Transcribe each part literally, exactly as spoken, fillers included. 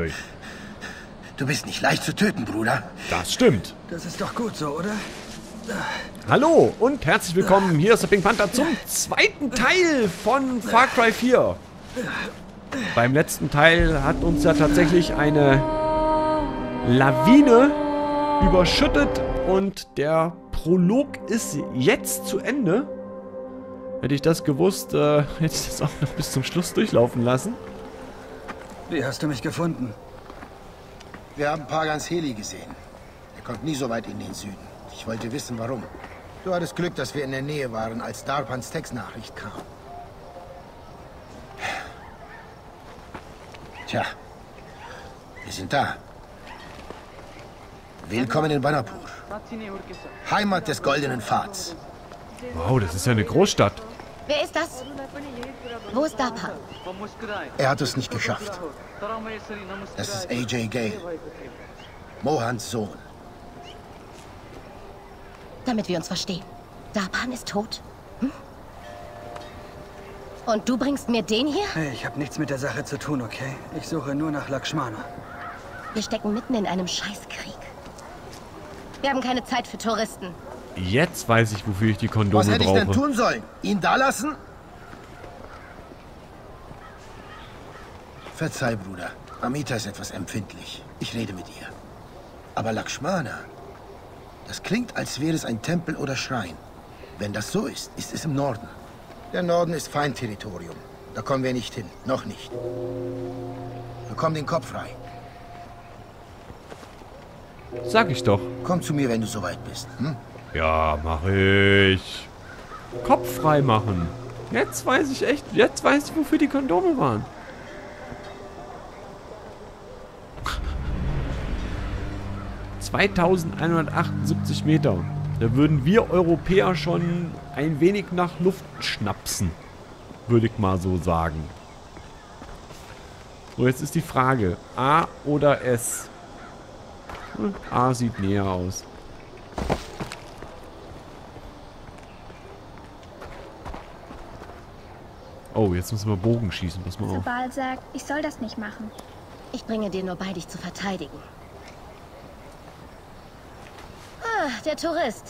Uiuiui. Du bist nicht leicht zu töten, Bruder. Das stimmt. Das ist doch gut so, oder? Hallo und herzlich willkommen. Hier ist der Pink Panther zum zweiten Teil von Far Cry vier. Beim letzten Teil hat uns ja tatsächlich eine Lawine überschüttet und der Prolog ist jetzt zu Ende. Hätte ich das gewusst, äh, hätte ich das auch noch bis zum Schluss durchlaufen lassen. Wie hast du mich gefunden? Wir haben Pagans Heli gesehen. Er kommt nie so weit in den Süden. Ich wollte wissen, warum. Du hattest Glück, dass wir in der Nähe waren, als Darpans Textnachricht kam. Tja, wir sind da. Willkommen in Banapur. Heimat des Goldenen Pfads. Wow, das ist ja eine Großstadt. Wer ist das? Wo ist Darpan? Er hat es nicht geschafft. Das ist A J Gale. Mohans Sohn. Damit wir uns verstehen. Darpan ist tot? Hm? Und du bringst mir den hier? Hey, ich habe nichts mit der Sache zu tun, okay? Ich suche nur nach Lakshmana. Wir stecken mitten in einem Scheißkrieg. Wir haben keine Zeit für Touristen. Jetzt weiß ich, wofür ich die Kondome Was hätte ich brauche. denn tun sollen? Ihn da lassen? Verzeih, Bruder. Amita ist etwas empfindlich. Ich rede mit ihr. Aber Lakshmana, das klingt, als wäre es ein Tempel oder Schrein. Wenn das so ist, ist es im Norden. Der Norden ist Feindterritorium. Da kommen wir nicht hin. Noch nicht. Bekomm den Kopf frei. Sag ich doch. Komm zu mir, wenn du soweit bist. Hm? Ja, mach ich. Kopf frei machen. Jetzt weiß ich echt, jetzt weiß ich, wofür die Kondome waren. zweitausendeinhundertachtundsiebzig Meter. Da würden wir Europäer schon ein wenig nach Luft schnapsen. Würde ich mal so sagen. So, jetzt ist die Frage. A oder S? Hm, A sieht näher aus. Oh, jetzt müssen wir Bogen schießen. Pass mal auf. Sabal sagt, ich soll das nicht machen. Ich bringe dir nur bei, dich zu verteidigen. Ah, der Tourist.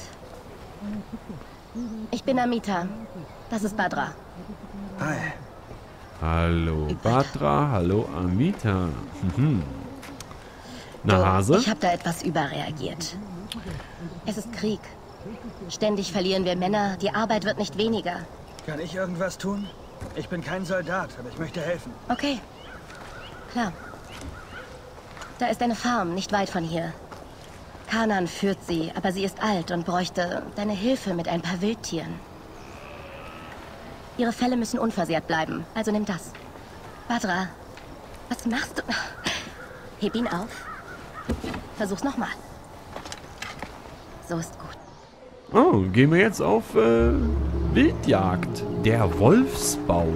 Ich bin Amita. Das ist Badra. Hi. Hallo Badra, hallo Amita. Mhm. Na, Du, Hase? Ich habe da etwas überreagiert. Es ist Krieg. Ständig verlieren wir Männer. Die Arbeit wird nicht weniger. Kann ich irgendwas tun? Ich bin kein Soldat, aber ich möchte helfen. Okay. Klar. Da ist eine Farm, nicht weit von hier. Kanan führt sie, aber sie ist alt und bräuchte deine Hilfe mit ein paar Wildtieren. Ihre Felle müssen unversehrt bleiben, also nimm das. Badra, was machst du? Heb ihn auf. Versuch's nochmal. So ist gut. Oh, gehen wir jetzt auf äh, Wildjagd. Der Wolfsbau.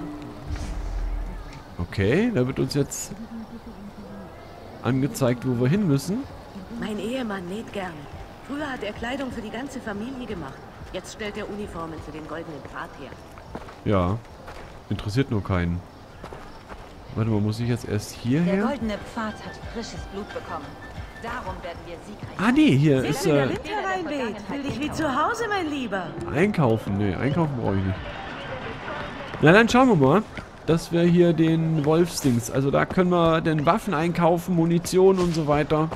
Okay, da wird uns jetzt angezeigt, wo wir hin müssen. Mein Ehemann näht gerne. Früher hat er Kleidung für die ganze Familie gemacht. Jetzt stellt er Uniformen für den Goldenen Pfad her. Ja, interessiert nur keinen. Warte mal, muss ich jetzt erst Der hierher? Goldene Pfad hat frisches Blut bekommen. Darum werden wir siegreich. Ah, nee, hier ist Wenn der äh, Wind hereinweht, fühl dich wie zu Hause, mein Lieber. Einkaufen. Nee, einkaufen brauche ich nicht. Na, dann schauen wir mal, dass wir hier den Wolfsdings, also da können wir den Waffen einkaufen, Munition und so weiter.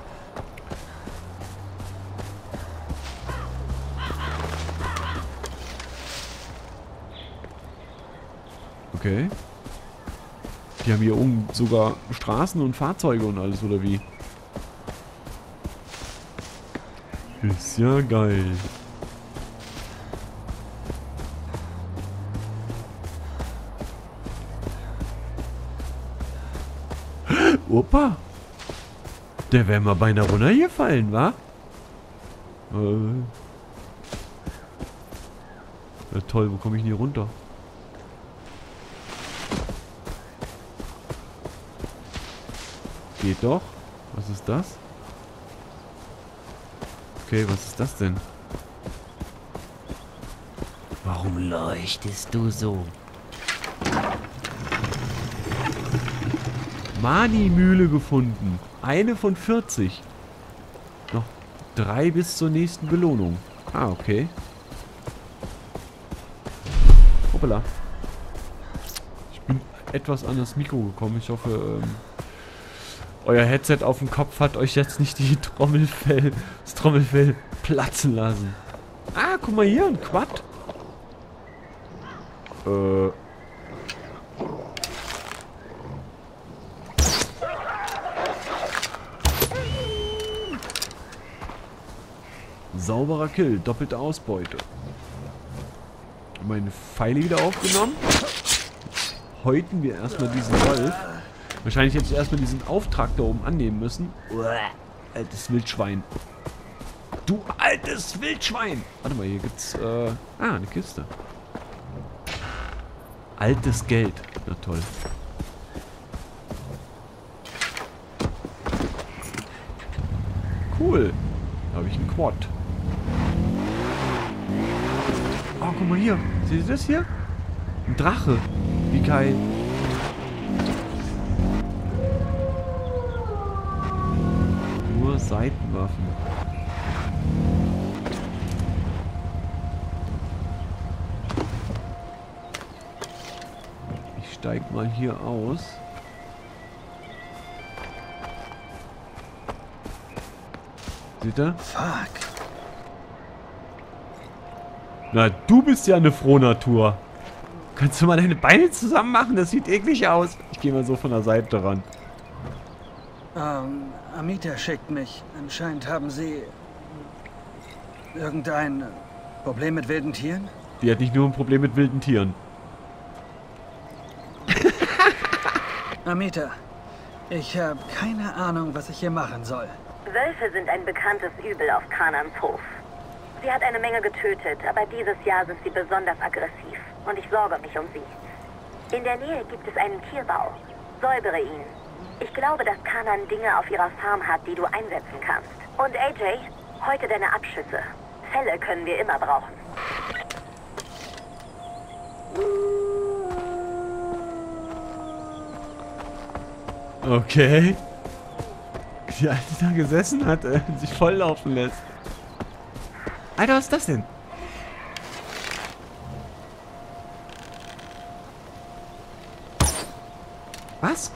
Okay. Die haben hier oben sogar Straßen und Fahrzeuge und alles, oder wie? Ist ja geil. Opa! Der wäre mal beinahe runtergefallen, wa? Äh. Ja, toll, wo komme ich denn hier runter? Geht doch. Was ist das? Okay, was ist das denn? Warum leuchtest du so? Mani-Mühle gefunden. Eine von vierzig. Noch drei bis zur nächsten Belohnung. Ah, okay. Hoppala. Ich bin etwas an das Mikro gekommen. Ich hoffe, ähm, euer Headset auf dem Kopf hat euch jetzt nicht die Trommelfell, das Trommelfell platzen lassen. Ah, guck mal hier, ein Quad. Äh. Sauberer Kill, doppelte Ausbeute. Meine Pfeile wieder aufgenommen. Häuten wir erstmal diesen Wolf. Wahrscheinlich hätte ich erstmal diesen Auftrag da oben annehmen müssen. Altes Wildschwein. Du altes Wildschwein! Warte mal, hier gibt's, äh... Ah, eine Kiste. Altes Geld. Na toll. Cool. Da habe ich einen Quad. Oh, guck mal hier. Seht ihr das hier? Ein Drache. Wie geil. Nur Seitenwaffen. Ich steig mal hier aus. Seht ihr? Fuck. Na, du bist ja eine Frohnatur. Kannst du mal deine Beine zusammen machen? Das sieht eklig aus. Ich gehe mal so von der Seite ran. Ähm, Amita schickt mich. Anscheinend haben sie irgendein Problem mit wilden Tieren? Die hat nicht nur ein Problem mit wilden Tieren. Amita, ich habe keine Ahnung, was ich hier machen soll. Wölfe sind ein bekanntes Übel auf Kanans Hof. Sie hat eine Menge getötet, aber dieses Jahr sind sie besonders aggressiv. Und ich sorge mich um sie. In der Nähe gibt es einen Tierbau. Säubere ihn. Ich glaube, dass Kanan Dinge auf ihrer Farm hat, die du einsetzen kannst. Und A J, heute deine Abschüsse. Felle können wir immer brauchen. Okay. Die Alte da gesessen hat, äh, sich volllaufen lässt. Alter, was ist das denn? Was?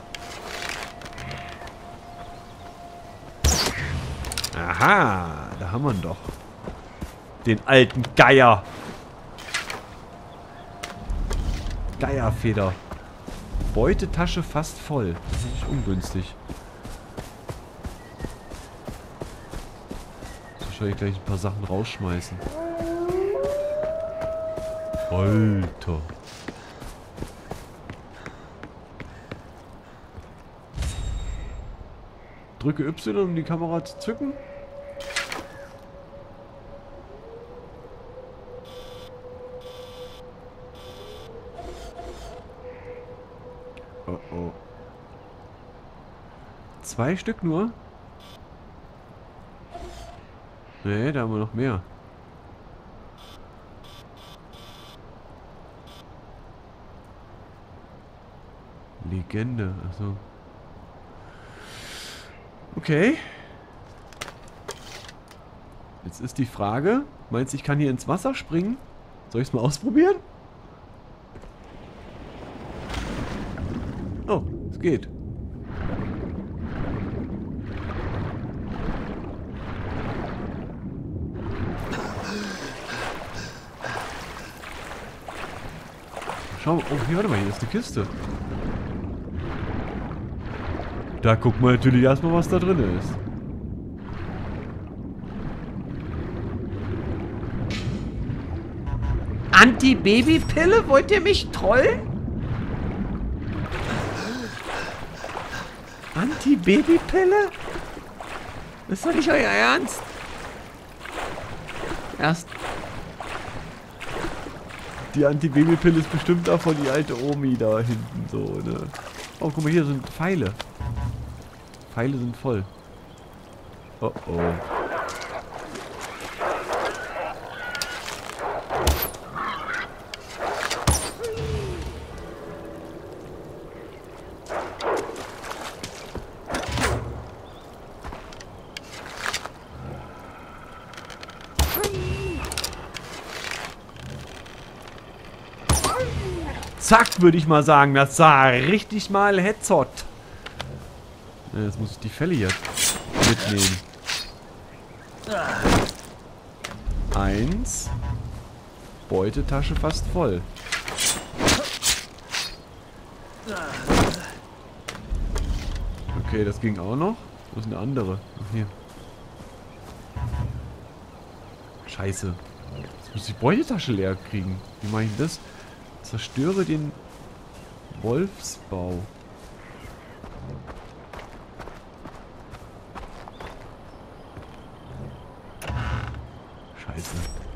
Aha, da haben wir ihn doch. Den alten Geier. Geierfeder. Beutetasche fast voll. Das ist nicht ungünstig. Wahrscheinlich gleich ein paar Sachen rausschmeißen. Alter. Drücke Y, um die Kamera zu zücken. Oh oh. Zwei Stück nur? Nee, da haben wir noch mehr. Legende, also. Okay. Jetzt ist die Frage, meinst du, ich kann hier ins Wasser springen? Soll ich es mal ausprobieren? Oh, es geht. Schau mal, oh, hier, warte mal, hier ist eine Kiste. Da gucken wir natürlich erstmal, was da drin ist. Anti-Baby-Pille? Wollt ihr mich trollen? Anti-Baby-Pille? Ist doch nicht euer Ernst? Erst. Die Anti-Baby-Pille ist bestimmt davon die alte Omi da hinten so, ne? Oh, guck mal, hier sind Pfeile. Pfeile sind voll. Oh oh. Zack, würde ich mal sagen. Das sah richtig mal Headshot. Ja, jetzt muss ich die Fälle hier mitnehmen. Eins. Beutetasche fast voll. Okay, das ging auch noch. Wo ist eine andere? Ach, hier. Scheiße. Jetzt muss ich die Beutetasche leer kriegen. Wie mache ich das? Zerstöre den Wolfsbau. Scheiße.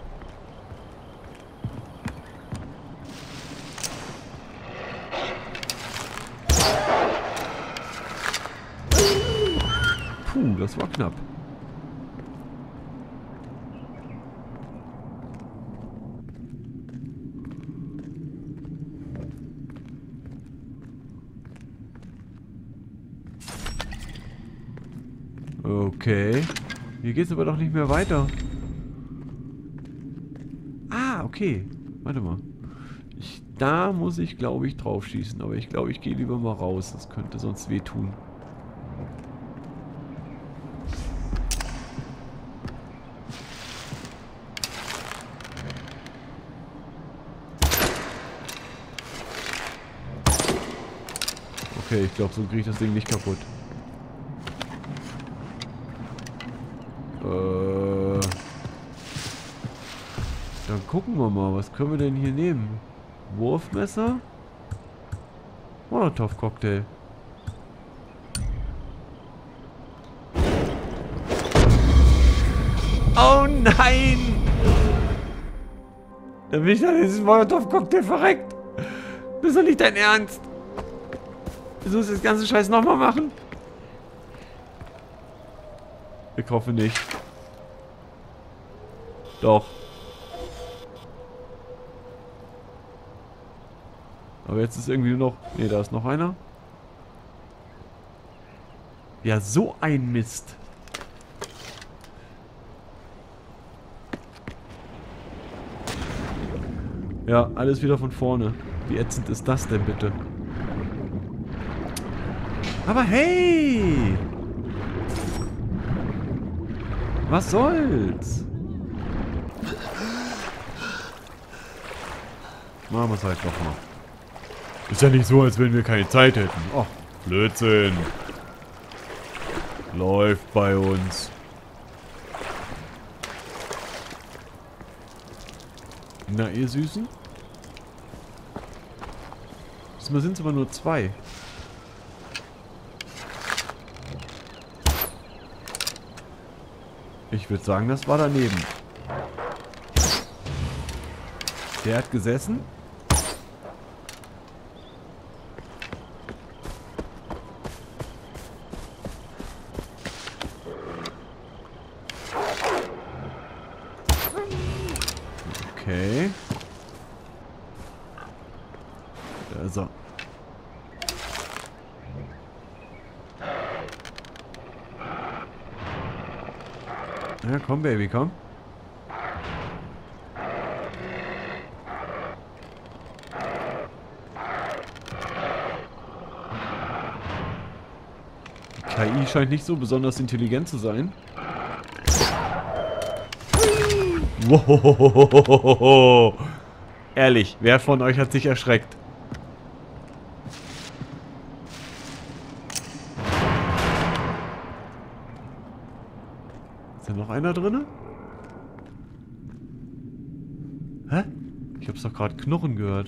Puh, das war knapp. Okay. Hier geht's aber doch nicht mehr weiter. Ah, okay. Warte mal. Ich, da muss ich, glaube ich, drauf schießen. Aber ich glaube, ich gehe lieber mal raus. Das könnte sonst wehtun. Okay, ich glaube, so kriege ich das Ding nicht kaputt. Äh, dann gucken wir mal, was können wir denn hier nehmen? Wurfmesser? Molotov-Cocktail. Oh nein! Da bin ich an diesem Molotov-Cocktail verreckt. Das ist doch nicht dein Ernst. Wieso ist das ganze Scheiß nochmal machen? Ich hoffe nicht. Doch. Aber jetzt ist irgendwie nur noch... Ne, da ist noch einer. Ja, so ein Mist. Ja, alles wieder von vorne. Wie ätzend ist das denn bitte? Aber hey! Was soll's? Machen wir es halt doch mal. Ist ja nicht so, als wenn wir keine Zeit hätten. Ach, Blödsinn. Läuft bei uns. Na, ihr Süßen? Diesmal sind es aber nur zwei. Ich würde sagen, das war daneben. Der hat gesessen. Okay. Da ist er. Ja, komm, Baby, komm. Die K I scheint nicht so besonders intelligent zu sein. Wow. Ehrlich, wer von euch hat sich erschreckt? Ist da noch einer drin? Hä? Ich hab's doch gerade knurren gehört.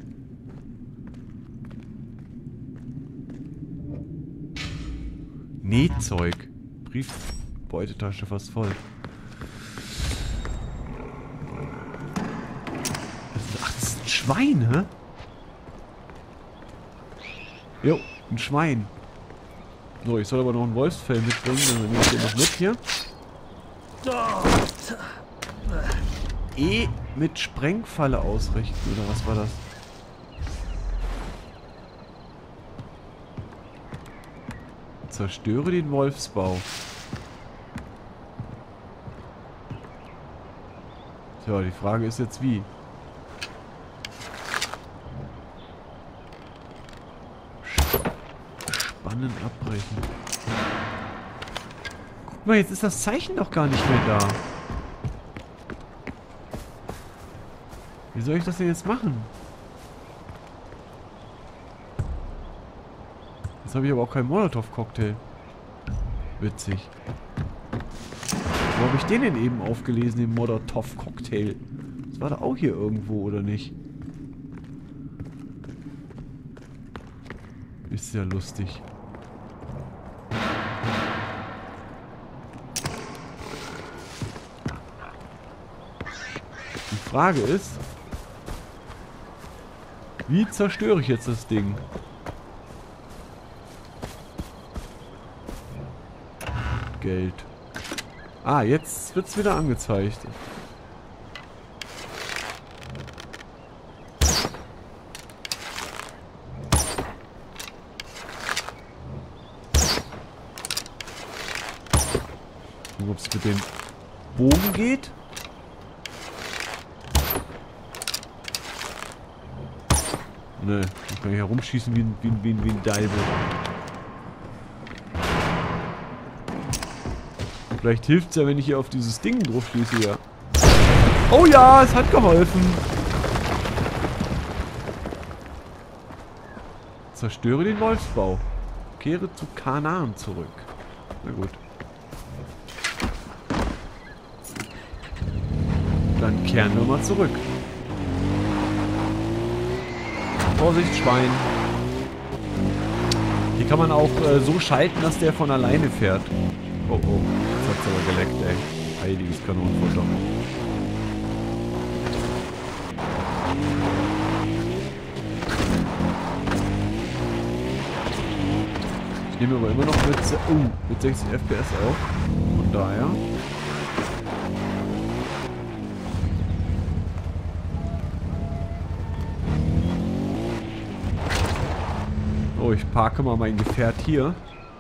Nähzeug. Briefbeutetasche fast voll. Ach, das ist ein Schwein, hä? Jo, ein Schwein. So, ich soll aber noch ein Wolfsfell mitbringen, dann nehme ich den noch mit hier. E mit Sprengfalle ausrichten, oder was war das? Zerstöre den Wolfsbau. Tja, die Frage ist jetzt wie. Bannen abbrechen. Guck mal, jetzt ist das Zeichen doch gar nicht mehr da. Wie soll ich das denn jetzt machen? Jetzt habe ich aber auch keinen Molotow-Cocktail. Witzig. Wo habe ich den denn eben aufgelesen, den Molotow-Cocktail? Das war da auch hier irgendwo, oder nicht? Ist ja lustig. Die Frage ist, wie zerstöre ich jetzt das Ding? Geld. Ah, jetzt wird es wieder angezeigt. Ob es mit dem Bogen geht? Ne, ich kann hier herumschießen wie ein, wie ein, wie ein, wie ein Deibel. Vielleicht hilft es ja, wenn ich hier auf dieses Ding drauf schließe hier. Oh ja, es hat geholfen. Zerstöre den Wolfsbau. Kehre zu Kanaan zurück. Na gut. Dann kehren wir mal zurück. Vorsicht, Schwein. Hier kann man auch äh, so schalten, dass der von alleine fährt. Oh, oh. Jetzt hat's aber geleckt, ey. Heiliges Kanonenfutter. Ich nehme aber immer noch mit, uh, mit sechzig F P S auf. Von daher... Oh, ich parke mal mein Gefährt hier.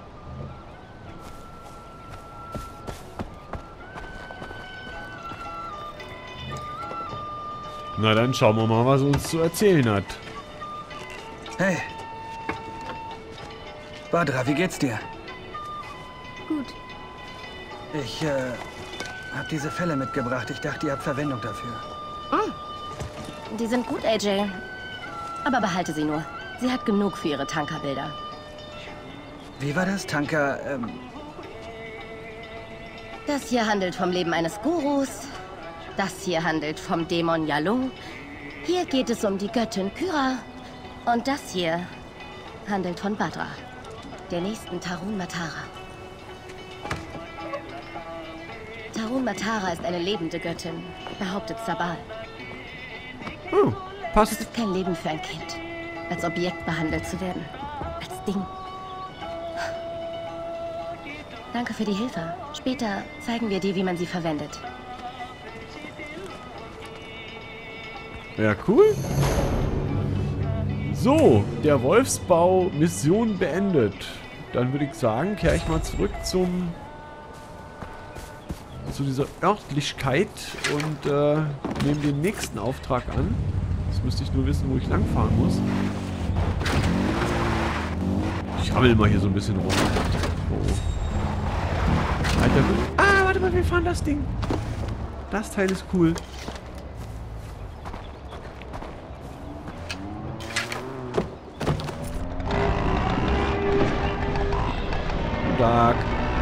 Na dann schauen wir mal, was er uns zu erzählen hat. Hey. Badra, wie geht's dir? Gut. Ich, äh, hab diese Fälle mitgebracht. Ich dachte, ihr habt Verwendung dafür. Oh. Die sind gut, A J. Aber behalte sie nur. Sie hat genug für ihre Tankerbilder. Wie war das? Tanker, ähm... Das hier handelt vom Leben eines Gurus. Das hier handelt vom Dämon Yalung. Hier geht es um die Göttin Kyra. Und das hier handelt von Badra, der nächsten Tarun Matara. Tarun Matara ist eine lebende Göttin, behauptet Sabal. Oh, passt. Es ist kein Leben für ein Kind. Als Objekt behandelt zu werden. Als Ding. Danke für die Hilfe. Später zeigen wir dir, wie man sie verwendet. Ja, cool. So, der Wolfsbau, Mission beendet. Dann würde ich sagen, kehre ich mal zurück zum... zu dieser Örtlichkeit und äh, nehme den nächsten Auftrag an. Jetzt müsste ich nur wissen, wo ich langfahren muss. Ich rammel mal hier so ein bisschen rum. Oh. Alter, ah, warte mal, wir fahren das Ding. Das Teil ist cool. Guten Tag.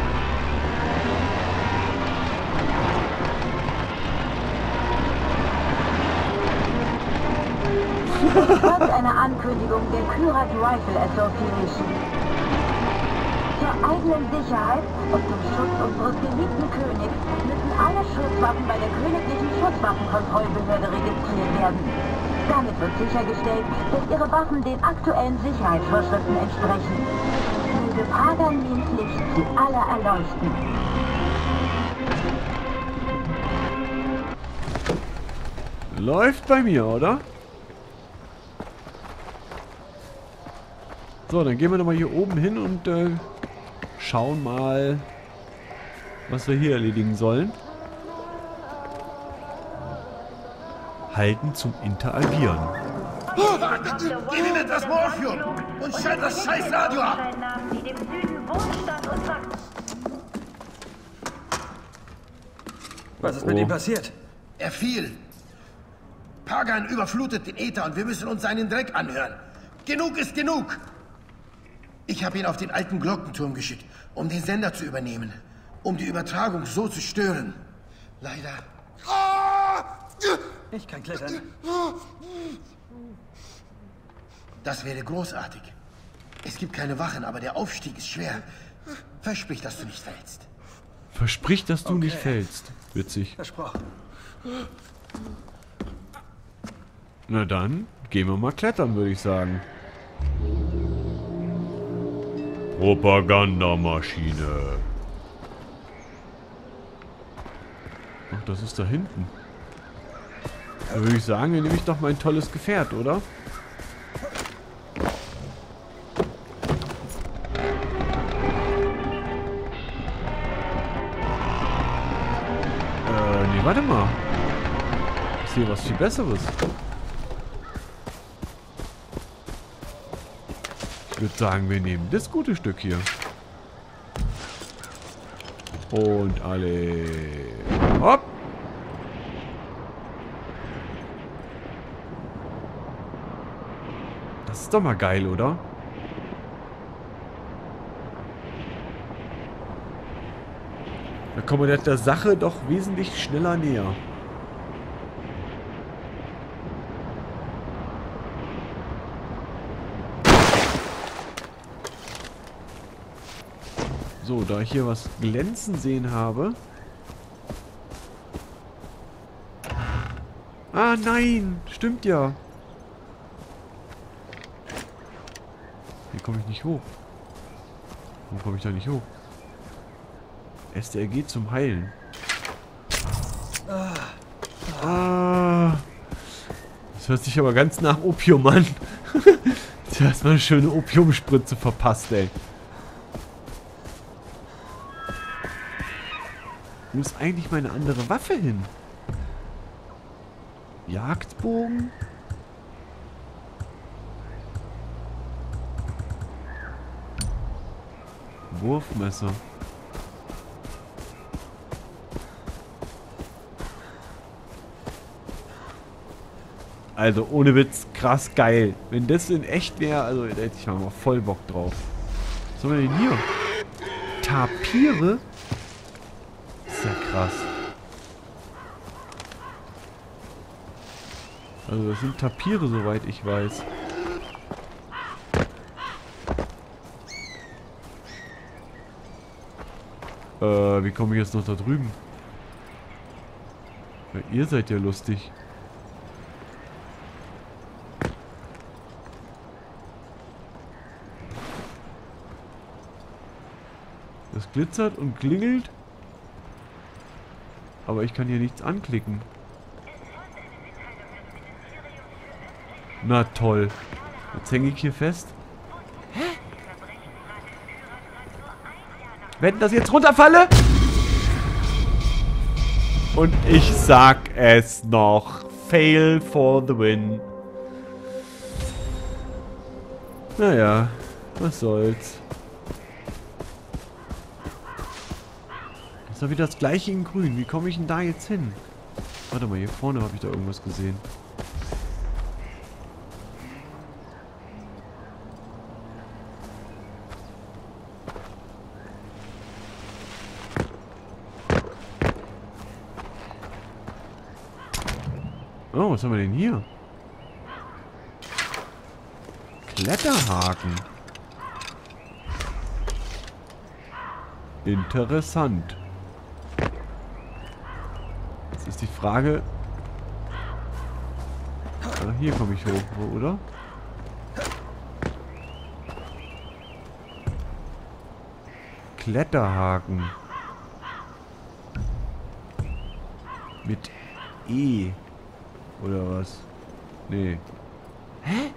Trotz einer Ankündigung der Kyrat Rifle Association. Zur eigenen Sicherheit und zum Schutz unseres geliebten Königs müssen alle Schusswaffen bei der Königlichen Schusswaffenkontrollbehörde registriert werden. Damit wird sichergestellt, dass ihre Waffen den aktuellen Sicherheitsvorschriften entsprechen. Möge Paganins Licht sie alle erleuchten. Läuft bei mir, oder? So, dann gehen wir nochmal hier oben hin und äh, schauen mal, was wir hier erledigen sollen. Halten zum Interagieren. Gib ihm etwas Morphium und schalt das scheiß Radio ab! die dem Süden Wohlstand und Wachstum. Was ist mit Oh. ihm passiert? Er fiel. Pagan überflutet den Äther und wir müssen uns seinen Dreck anhören. Genug ist genug! Ich habe ihn auf den alten Glockenturm geschickt, um den Sender zu übernehmen. Um die Übertragung so zu stören. Leider. Ich kann klettern. Das wäre großartig. Es gibt keine Wachen, aber der Aufstieg ist schwer. Versprich, dass du nicht fällst. Versprich, dass du Okay. nicht fällst. Witzig. Versprochen. Na dann, gehen wir mal klettern, würde ich sagen. Propagandamaschine. Ach, das ist da hinten. Da würde ich sagen, dann nehme ich doch mein tolles Gefährt, oder? Äh, nee, warte mal. Ich sehe was viel Besseres. Ich würde sagen, wir nehmen das gute Stück hier. Und alle. Hopp! Das ist doch mal geil, oder? Da kommen wir der Sache doch wesentlich schneller näher. So, da ich hier was glänzen sehen habe. Ah, nein! Stimmt ja. Hier komme ich nicht hoch. Warum komme ich da nicht hoch? S T R G zum Heilen. Ah. Das hört sich aber ganz nach Opium an. Du hast mal eine schöne Opiumspritze verpasst, ey. Wo ist eigentlich meine andere Waffe hin? Jagdbogen? Wurfmesser. Also ohne Witz, krass geil. Wenn das in echt wäre, also da hätte ich mal voll Bock drauf. Was haben wir denn hier? Tapire? Ist ja krass. Also das sind Tapire, soweit ich weiß. Äh, wie komme ich jetzt noch da drüben? Ja, ihr seid ja lustig. Das glitzert und klingelt. Aber ich kann hier nichts anklicken. Na toll. Jetzt hänge ich hier fest. Hä? Wenn das jetzt runterfalle? Und ich sag es noch. Fail for the win. Naja, was soll's. Das ist doch wieder das gleiche in grün. Wie komme ich denn da jetzt hin? Warte mal, hier vorne habe ich da irgendwas gesehen. Oh, was haben wir denn hier? Kletterhaken. Interessant. Jetzt ist die Frage... Ah, hier komme ich hoch, oder? Kletterhaken. Mit E. Oder was? Nee. Hä?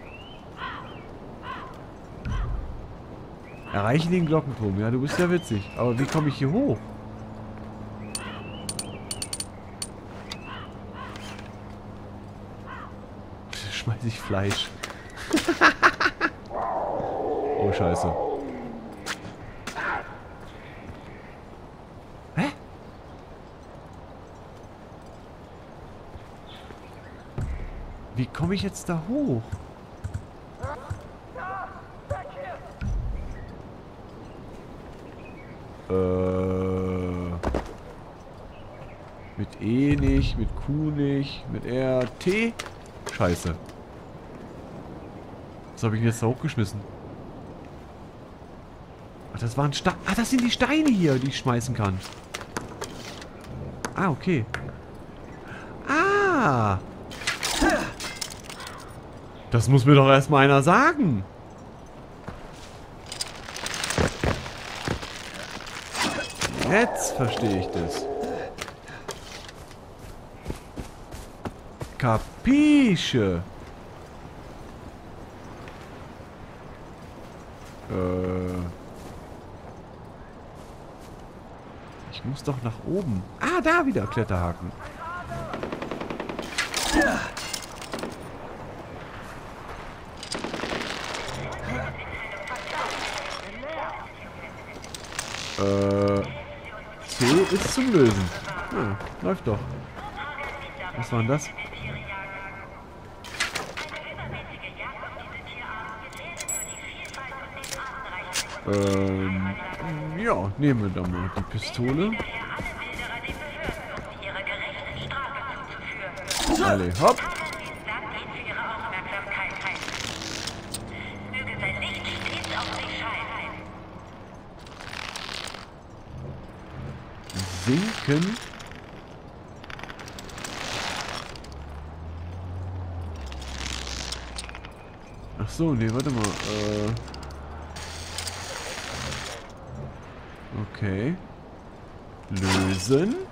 Erreiche den Glockenturm. Ja, du bist ja witzig. Aber wie komme ich hier hoch? Schmeiß ich Fleisch. Oh, scheiße. Wie komme ich jetzt da hoch? Äh, mit E nicht, mit Q nicht, mit R, T. Scheiße. Was habe ich denn jetzt da hochgeschmissen? Ach, das waren Steine. Ah, das sind die Steine hier, die ich schmeißen kann. Ah, okay. Ah. Das muss mir doch erstmal einer sagen. Jetzt verstehe ich das. Capisce. Äh. Ich muss doch nach oben. Ah, da wieder Kletterhaken. Äh. C ist zum Lösen. Ah, läuft doch. Was war denn das? Ähm, ja, nehmen wir da mal die Pistole. Alle, hopp. Sinken. Ach so, nee, warte mal. Äh okay. Lösen.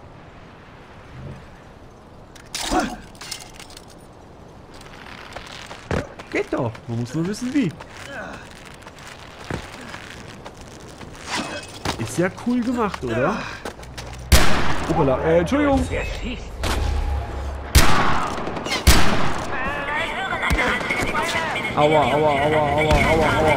Geht doch. Man muss nur wissen, wie. Ist ja cool gemacht, oder? Hoppala, äh, Entschuldigung. Aua, aua, aua, aua, aua, aua.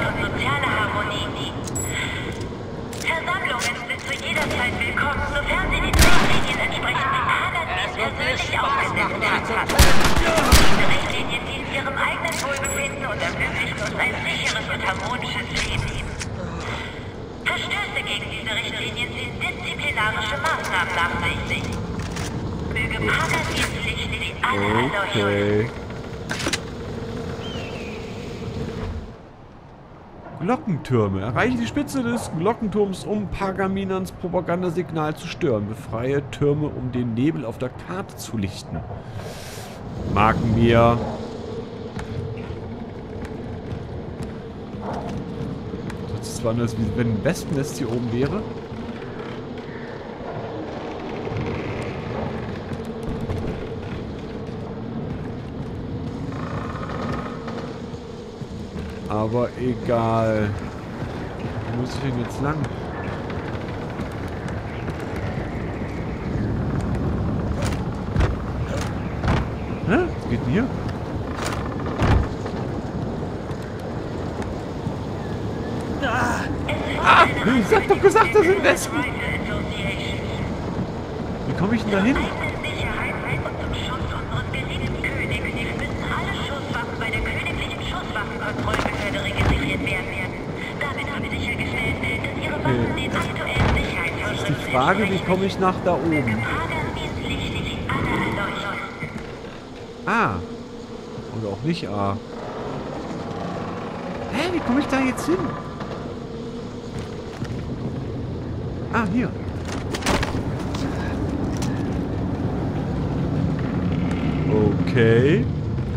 Versammlungen sind zu jeder Zeit willkommen, sofern sie den Richtlinien entsprechend persönlich aufgesetzt hat. Diese Richtlinien dienen ihrem eigenen Wohlbefinden und ermöglichen uns ein sicheres und harmonisches Leben. Verstöße gegen diese Richtlinien sind disziplinarische Maßnahmen nach sich. Möge Pagan dieses Licht die alle erleuchten. Glockentürme. Erreiche die Spitze des Glockenturms, um Pergaminans Propagandasignal zu stören. Befreie Türme, um den Nebel auf der Karte zu lichten. Marken mir. Das ist zwar anders, wie wenn ein Wespennest hier oben wäre. Aber egal. Wo muss ich denn jetzt lang? Hä? Was geht denn hier? Ah! Ich hab doch gesagt, das sind Wespen! Wie komme ich denn da hin? Das ist die Frage, wie komme ich nach da oben? A. Oder auch nicht A. Hä, wie komme ich da jetzt hin? Ah, hier. Okay.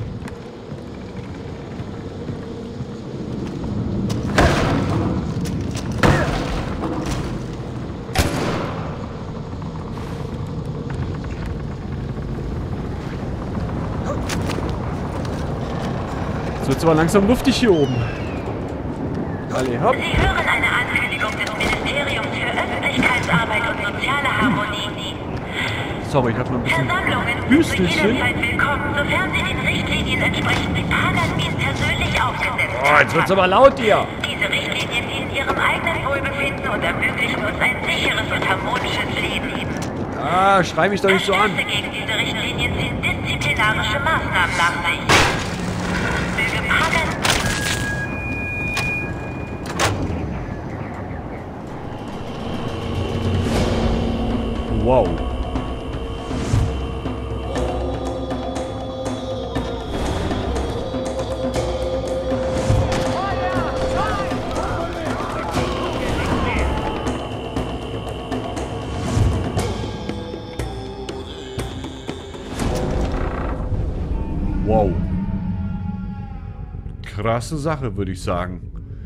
Jetzt wird's aber langsam luftig hier oben. Alle, hopp. Sie hören eine Ankündigung des Ministeriums für Öffentlichkeitsarbeit und soziale Harmonie. Sorry, ich hab noch ein bisschen Versammlungen Hüstelchen. sind zu jeder Zeit willkommen, sofern sie den Richtlinien entsprechend mit Pagan persönlich aufgesetzt Oh, jetzt wird's aber laut hier. Diese Richtlinien dienen ihrem eigenen Wohlbefinden und ermöglichen uns ein sicheres und harmonisches Leben. Ah, schrei mich doch nicht so an. Verstöße gegen diese Richtlinien sind disziplinarische psychiatrische Maßnahmen nach sich. Möge Pagan... Wow. Wow. Krasse Sache, würde ich sagen.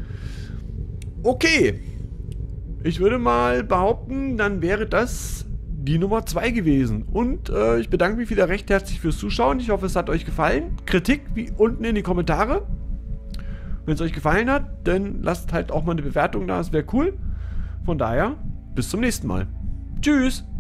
Okay. Ich würde mal behaupten, dann wäre das die Nummer zwei gewesen. Und äh, ich bedanke mich wieder recht herzlich fürs Zuschauen. Ich hoffe, es hat euch gefallen. Kritik wie unten in die Kommentare. Wenn es euch gefallen hat, dann lasst halt auch mal eine Bewertung da. Das wäre cool. Von daher, bis zum nächsten Mal. Tschüss.